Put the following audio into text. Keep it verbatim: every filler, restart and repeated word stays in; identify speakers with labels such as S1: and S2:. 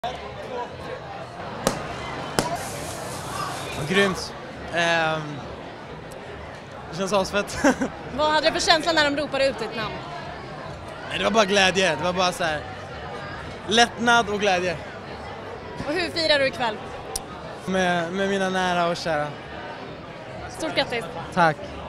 S1: Grymt. Um, det känns asfett.
S2: Vad hade du för känsla när de ropade ut ditt namn?
S1: Det var bara glädje. Det var bara så här lättnad och glädje.
S2: Och hur firar du ikväll?
S1: Med, med mina nära och kära.
S2: Stort grattis.
S1: Tack.